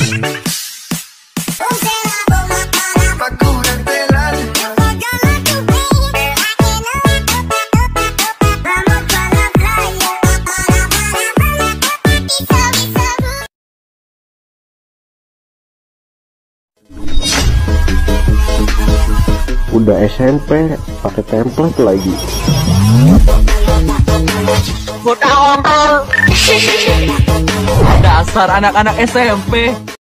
Udah SMP pakai template lagi. Dasar anak-anak SMP.